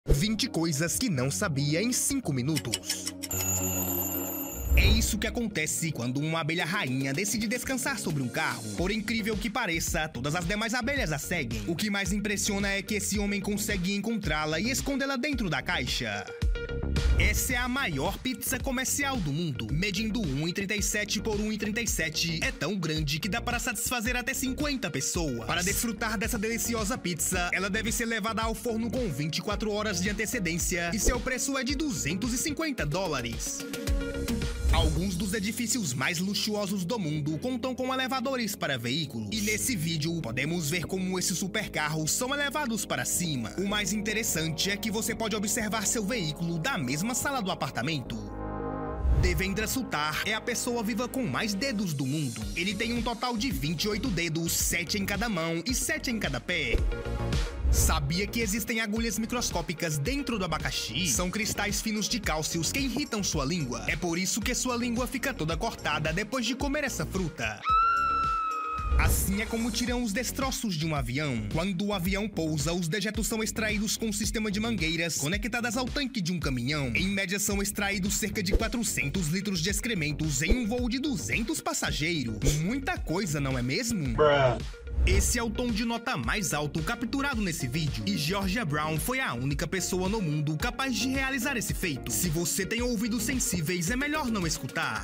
20 coisas que não sabia em 5 minutos. É isso que acontece quando uma abelha rainha decide descansar sobre um carro. Por incrível que pareça, todas as demais abelhas a seguem. O que mais impressiona é que esse homem consegue encontrá-la e escondê-la dentro da caixa. Essa é a maior pizza comercial do mundo, medindo 1,37 por 1,37. É tão grande que dá para satisfazer até 50 pessoas. Para desfrutar dessa deliciosa pizza, ela deve ser levada ao forno com 24 horas de antecedência e seu preço é de $250. Alguns dos edifícios mais luxuosos do mundo contam com elevadores para veículos. E nesse vídeo, podemos ver como esses supercarros são elevados para cima. O mais interessante é que você pode observar seu veículo da mesma sala do apartamento. Devendra Suttar é a pessoa viva com mais dedos do mundo. Ele tem um total de 28 dedos, 7 em cada mão e 7 em cada pé. Sabia que existem agulhas microscópicas dentro do abacaxi? São cristais finos de cálcios que irritam sua língua. É por isso que sua língua fica toda cortada depois de comer essa fruta. Assim é como tiram os destroços de um avião. Quando o avião pousa, os dejetos são extraídos com um sistema de mangueiras conectadas ao tanque de um caminhão. Em média, são extraídos cerca de 400 litros de excrementos em um voo de 200 passageiros. Muita coisa, não é mesmo? Esse é o tom de nota mais alto capturado nesse vídeo, e Georgia Brown foi a única pessoa no mundo capaz de realizar esse feito. Se você tem ouvidos sensíveis, é melhor não escutar.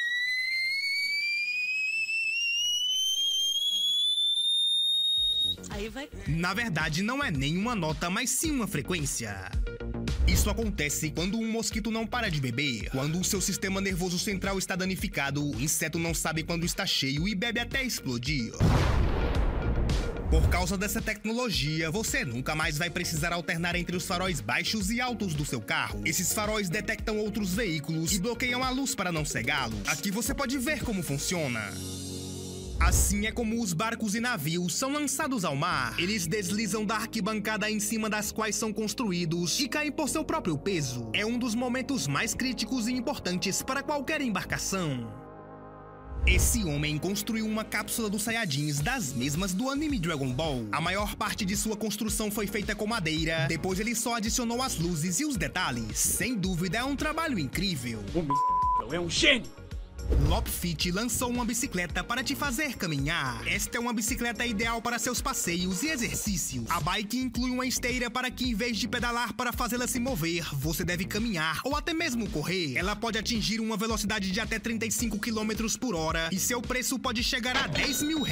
Aí vai. Na verdade, não é nenhuma nota, mas sim uma frequência. Isso acontece quando um mosquito não para de beber. Quando o seu sistema nervoso central está danificado, o inseto não sabe quando está cheio e bebe até explodir. Por causa dessa tecnologia, você nunca mais vai precisar alternar entre os faróis baixos e altos do seu carro. Esses faróis detectam outros veículos e bloqueiam a luz para não cegá-los. Aqui você pode ver como funciona. Assim é como os barcos e navios são lançados ao mar. Eles deslizam da arquibancada em cima das quais são construídos e caem por seu próprio peso. É um dos momentos mais críticos e importantes para qualquer embarcação. Esse homem construiu uma cápsula dos Saiyajins das mesmas do anime Dragon Ball. A maior parte de sua construção foi feita com madeira, depois ele só adicionou as luzes e os detalhes. Sem dúvida, é um trabalho incrível. É um gênio! Lopfit lançou uma bicicleta para te fazer caminhar. Esta é uma bicicleta ideal para seus passeios e exercícios. A bike inclui uma esteira para que, em vez de pedalar para fazê-la se mover, você deve caminhar ou até mesmo correr. Ela pode atingir uma velocidade de até 35 km por hora e seu preço pode chegar a R$10 mil.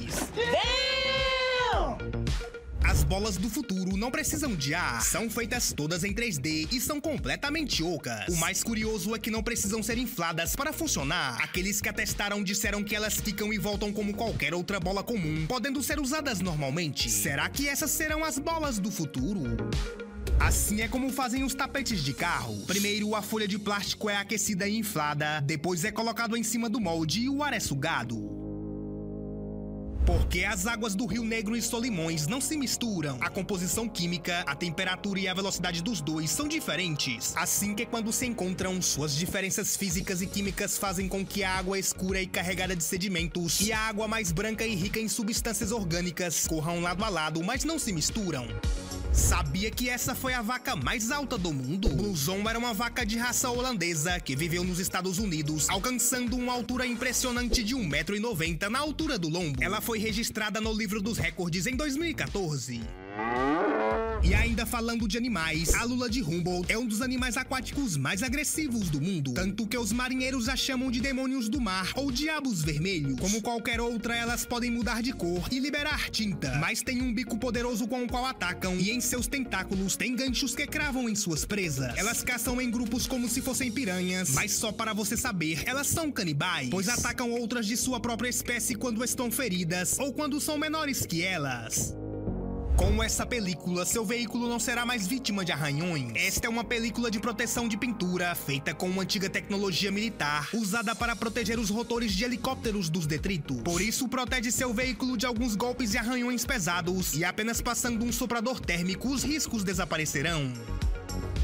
As bolas do futuro não precisam de ar, são feitas todas em 3D e são completamente ocas. O mais curioso é que não precisam ser infladas para funcionar. Aqueles que a testaram disseram que elas quicam e voltam como qualquer outra bola comum, podendo ser usadas normalmente. Será que essas serão as bolas do futuro? Assim é como fazem os tapetes de carro. Primeiro, a folha de plástico é aquecida e inflada, depois é colocado em cima do molde e o ar é sugado. Porque as águas do Rio Negro e Solimões não se misturam. A composição química, a temperatura e a velocidade dos dois são diferentes. Assim que quando se encontram, suas diferenças físicas e químicas fazem com que a água escura e carregada de sedimentos e a água mais branca e rica em substâncias orgânicas corram lado a lado, mas não se misturam. Sabia que essa foi a vaca mais alta do mundo? Bluezone era uma vaca de raça holandesa que viveu nos Estados Unidos, alcançando uma altura impressionante de 1,90 m na altura do lombo. Ela foi registrada no livro dos recordes em 2014. E ainda falando de animais, a lula de Humboldt é um dos animais aquáticos mais agressivos do mundo, tanto que os marinheiros a chamam de demônios do mar ou diabos vermelhos. Como qualquer outra, elas podem mudar de cor e liberar tinta, mas têm um bico poderoso com o qual atacam e em seus tentáculos tem ganchos que cravam em suas presas. Elas caçam em grupos como se fossem piranhas, mas só para você saber, elas são canibais, pois atacam outras de sua própria espécie quando estão feridas ou quando são menores que elas. Com essa película, seu veículo não será mais vítima de arranhões. Esta é uma película de proteção de pintura, feita com uma antiga tecnologia militar, usada para proteger os rotores de helicópteros dos detritos. Por isso, protege seu veículo de alguns golpes e arranhões pesados, e apenas passando um soprador térmico, os riscos desaparecerão.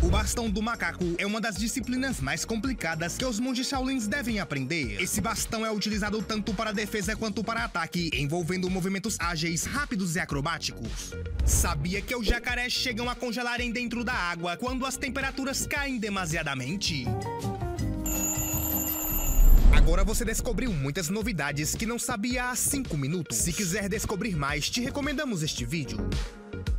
O bastão do macaco é uma das disciplinas mais complicadas que os monges Shaolins devem aprender. Esse bastão é utilizado tanto para defesa quanto para ataque, envolvendo movimentos ágeis, rápidos e acrobáticos. Sabia que os jacarés chegam a congelarem dentro da água quando as temperaturas caem demasiadamente? Agora você descobriu muitas novidades que não sabia há 5 minutos. Se quiser descobrir mais, te recomendamos este vídeo.